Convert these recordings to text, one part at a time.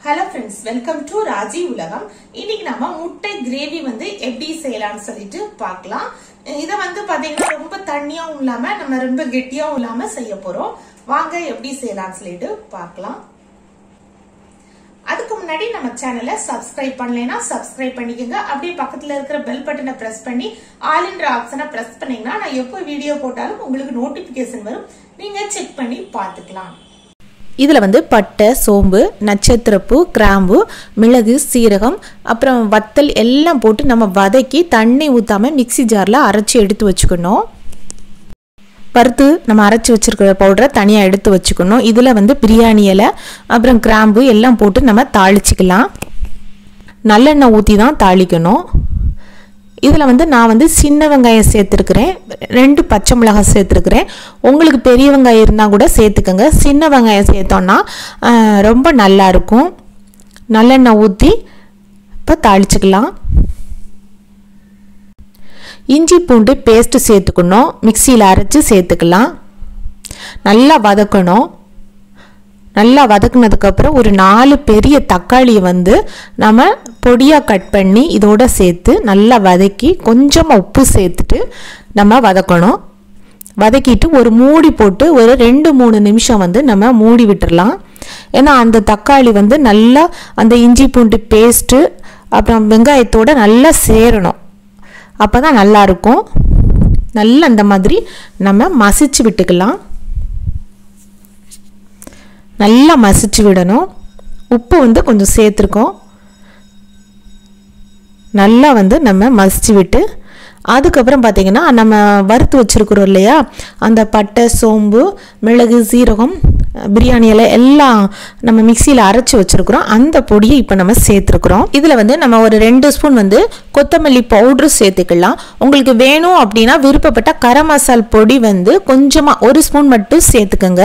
Hello friends, welcome to Raji Ulagam. இன்னைக்கு நாம முட்டை கிரேவி வந்து எப்படி செய்யலாம்னு சொல்லிட்டு பார்க்கலாம். இத வந்து பாத்தீங்கன்னா ரொம்ப தண்ணியாவும் இல்லாம நம்ம ரொம்ப கெட்டியாவும் இல்லாம செய்ய போறோம். வாங்க எப்படி செய்யலாம்னு சொல்லிட்டு பார்க்கலாம். அதுக்கு முன்னாடி நம்ம சேனலை சப்ஸ்கிரைப் பண்ணலைனா சப்ஸ்கிரைப் பண்ணிக்கங்க. அப்படியே பக்கத்துல இருக்கிற பெல் பட்டனை பிரஸ் பண்ணி ஆல்ன்ற ஆப்ஷனை பிரஸ் பண்ணீங்கன்னா நான் எப்போ வீடியோ போட்டாலும் உங்களுக்கு நோட்டிபிகேஷன் வரும். நீங்க செக் பண்ணி பார்த்துக்கலாம். இதில் வந்து பட்டை, சோம்பு, நட்சத்திரப்பூ, கிராம்பு, மிளகு, சீரகம், அப்புறம் வத்தல் எல்லாம் போட்டு நம்ம வதக்கி தண்ணி ஊற்றாமல் மிக்சி ஜாரில் அரைச்சி எடுத்து வச்சுக்கணும். வறுத்து நம்ம அரைச்சி வச்சுருக்கிற பவுடரை தனியாக எடுத்து வச்சுக்கணும். இதில் வந்து பிரியாணி இலை, அப்புறம் கிராம்பு எல்லாம் போட்டு நம்ம தாளிச்சிக்கலாம். நல்லெண்ணெய் ஊற்றி தான் தாளிக்கணும். இதில் வந்து நான் வந்து சின்ன வெங்காயம் சேர்த்துருக்குறேன், 2 பச்சை மிளகாய் சேர்த்துருக்குறேன். உங்களுக்கு பெரிய வெங்காயம் இருந்தால் கூட சேர்த்துக்கோங்க. சின்ன வெங்காயம் சேர்த்தோன்னா ரொம்ப நல்லாயிருக்கும். நல்லெண்ணெய் ஊற்றி இப்போ தாளிச்சிக்கலாம். இஞ்சி பூண்டு பேஸ்ட்டு சேர்த்துக்கணும். மிக்சியில் அரைச்சி சேர்த்துக்கலாம். நல்லா வதக்கணும். நல்லா வதக்குனதுக்கப்புறம் ஒரு 4 பெரிய தக்காளியை வந்து நம்ம பொடியாக கட் பண்ணி இதோட சேர்த்து நல்லா வதக்கி கொஞ்சமாக உப்பு சேர்த்துட்டு நம்ம வதக்கணும். வதக்கிட்டு ஒரு மூடி போட்டு ஒரு 2-3 நிமிஷம் வந்து நம்ம மூடி விட்டுடலாம். ஏன்னா அந்த தக்காளி வந்து நல்லா அந்த இஞ்சி பூண்டு பேஸ்ட்டு அப்புறம் வெங்காயத்தோடு நல்லா சேரணும். அப்போ தான் நல்லாயிருக்கும். நல்லா அந்த மாதிரி நம்ம மசிச்சு விட்டுக்கலாம். நல்லா மசிச்சு விடணும். உப்பு வந்து கொஞ்சம் சேர்த்துருக்கோம். நல்லா வந்து நம்ம மசிச்சு விட்டு அதுக்கப்புறம் பார்த்திங்கன்னா நம்ம வறுத்து வச்சுருக்குறோம் இல்லையா, அந்த பட்டை, சோம்பு, மிளகு, சீரகம், பிரியாணி இலை எல்லாம் நம்ம மிக்சியில் அரைச்சி வச்சுருக்குறோம். அந்த பொடியை இப்போ நம்ம சேர்த்துருக்குறோம். இதில் வந்து நம்ம ஒரு 2 ஸ்பூன் வந்து கொத்தமல்லி பவுட்ரு சேர்த்துக்கலாம். உங்களுக்கு வேணும் அப்படின்னா விருப்பப்பட்ட கரம் மசால் பொடி வந்து கொஞ்சமாக 1 ஸ்பூன் மட்டும் சேர்த்துக்கோங்க.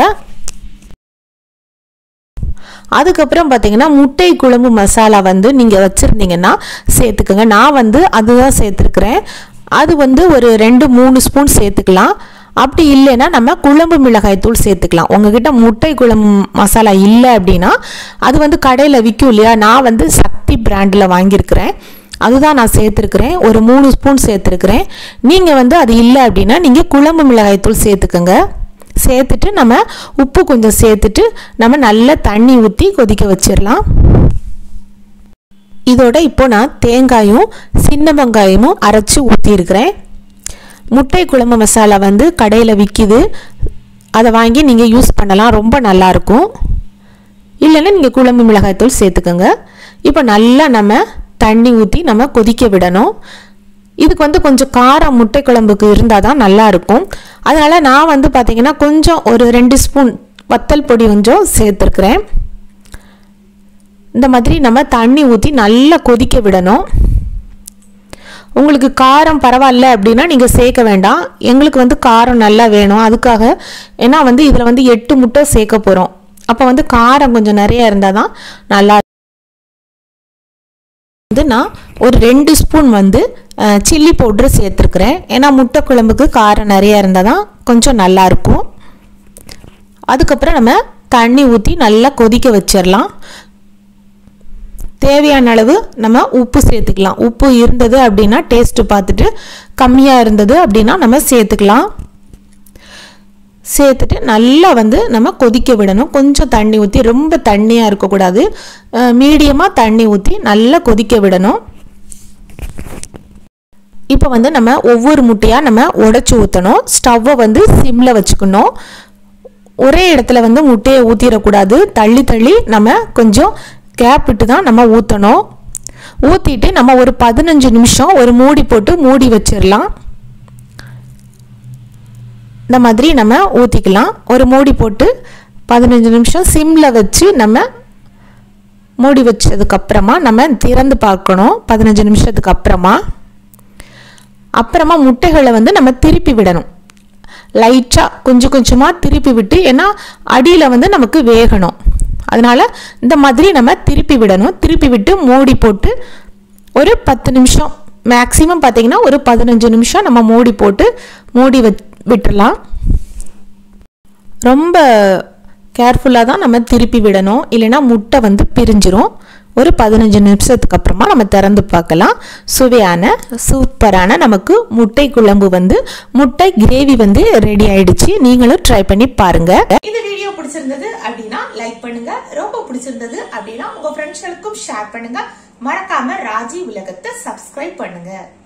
அதுக்கப்புறம் பார்த்தீங்கன்னா முட்டை குழம்பு மசாலா வந்து நீங்கள் வச்சுருந்தீங்கன்னா சேர்த்துக்கோங்க. நான் வந்து அதுதான் சேர்த்துருக்குறேன். அது வந்து ஒரு 2-3 ஸ்பூன் சேர்த்துக்கலாம். அப்படி இல்லைன்னா நம்ம குழம்பு மிளகாய் தூள் சேர்த்துக்கலாம். உங்ககிட்ட முட்டை குழம்பு மசாலா இல்லை அப்படின்னா அது வந்து கடையில் விற்கும் இல்லையா, நான் வந்து சக்தி பிராண்டில் வாங்கியிருக்கிறேன். அதுதான் நான் சேர்த்துருக்குறேன். ஒரு 3 ஸ்பூன் சேர்த்துருக்குறேன். நீங்கள் வந்து அது இல்லை அப்படின்னா நீங்கள் குழம்பு மிளகாய் தூள் சேர்த்துக்கோங்க. சேர்த்துட்டு நம்ம உப்பு கொஞ்சம் சேர்த்துட்டு நம்ம நல்லா தண்ணி ஊற்றி கொதிக்க வச்சிடலாம். இதோட இப்போ நான் தேங்காயும் சின்ன வெங்காயமும் அரைச்சி ஊற்றிருக்கிறேன். முட்டை குழம்பு மசாலா வந்து கடையில் விற்கிது, அதை வாங்கி நீங்கள் யூஸ் பண்ணலாம். ரொம்ப நல்லாயிருக்கும். இல்லைன்னா நீங்கள் குழம்பு மிளகாய்த்தூள் சேர்த்துக்கோங்க. இப்போ நல்லா நம்ம தண்ணி ஊற்றி நம்ம கொதிக்க விடணும். இதுக்கு வந்து கொஞ்சம் காரம் முட்டை குழம்புக்கு இருந்தால் தான் நல்லாயிருக்கும். அதனால் நான் வந்து பார்த்திங்கன்னா கொஞ்சம் ஒரு 2 ஸ்பூன் வத்தல் பொடி கொஞ்சம் சேர்த்துருக்குறேன். இந்த மாதிரி நம்ம தண்ணி ஊற்றி நல்லா கொதிக்க விடணும். உங்களுக்கு காரம் பரவாயில்ல அப்படின்னா நீங்கள் சேர்க்க வேண்டாம். எங்களுக்கு வந்து காரம் நல்லா வேணும், அதுக்காக. ஏன்னா வந்து இதில் வந்து 8 முட்டை சேர்க்க போகிறோம். அப்போ வந்து காரம் கொஞ்சம் நிறையா இருந்தால் தான் நல்லா. வந்து நான் ஒரு 2 ஸ்பூன் வந்து சில்லி பவுட்ரு சேர்த்துருக்குறேன். ஏன்னா முட்டை குழம்புக்கு காரம் நிறையா இருந்தால் தான் கொஞ்சம் நல்லாயிருக்கும். அதுக்கப்புறம் நம்ம தண்ணி ஊற்றி நல்லா கொதிக்க வச்சிடலாம். தேவையான அளவு நம்ம உப்பு சேர்த்துக்கலாம். உப்பு இருந்தது அப்படின்னா டேஸ்ட்டு பார்த்துட்டு, கம்மியாக இருந்தது அப்படின்னா நம்ம சேர்த்துக்கலாம். சேர்த்துட்டு நல்லா வந்து நம்ம கொதிக்க விடணும். கொஞ்சம் தண்ணி ஊற்றி, ரொம்ப தண்ணியாக இருக்கக்கூடாது, மீடியமாக தண்ணி ஊற்றி நல்லா கொதிக்க விடணும். இப்போ வந்து நம்ம ஒவ்வொரு முட்டையாக நம்ம உடைச்சி ஊற்றணும். ஸ்டவ்வை வந்து சிம்மில் வச்சுக்கணும். ஒரே இடத்துல வந்து முட்டையை ஊற்றிடக்கூடாது. தள்ளி தள்ளி நம்ம கொஞ்சம் கேப் விட்டு தான் நம்ம ஊற்றணும். ஊற்றிட்டு நம்ம ஒரு 15 நிமிஷம் ஒரு மூடி போட்டு மூடி வச்சிடலாம். இந்த மாதிரி நம்ம ஊற்றிக்கலாம். ஒரு மூடி போட்டு 15 நிமிஷம் சிம்மில் வச்சு நம்ம மூடி வச்சதுக்கப்புறமா நம்ம திறந்து பார்க்கணும். 15 நிமிஷத்துக்கு அப்புறமா முட்டைகளை வந்து நம்ம திருப்பி விடணும். லைட்டாக கொஞ்சம் கொஞ்சமாக திருப்பி விட்டு, ஏன்னா அடியில் வந்து நமக்கு வேகணும். அதனால் இந்த மாதிரி நம்ம திருப்பி விடணும். திருப்பி விட்டு மூடி போட்டு ஒரு 10 நிமிஷம், மேக்ஸிமம் பார்த்திங்கன்னா ஒரு 15 நிமிஷம் நம்ம மூடி போட்டு மூடி விட்டுடலாம். ரொம்ப கேர்ஃபுல்லாக தான் நம்ம திருப்பி விடணும், இல்லைன்னா முட்டை வந்து பிரிஞ்சிரும். ஒரு 15 நிமிஷத்துக்கு அப்புறமா நம்ம திறந்து பார்க்கலாம். சுவையான சூப்பரான நமக்கு முட்டை குழம்பு வந்து முட்டை கிரேவி வந்து ரெடி ஆயிடுச்சு. நீங்களும் ட்ரை பண்ணி பாருங்க. இந்த வீடியோ பிடிச்சிருந்தது அப்படின்னா லைக் பண்ணுங்க, ரொம்ப பிடிச்சிருந்தது அப்படின்னா உங்க ஃப்ரெண்ட்ஸ்களுக்கும் ஷேர் பண்ணுங்க. மறக்காம ராஜி உலகத்தை சப்ஸ்கிரைப் பண்ணுங்க.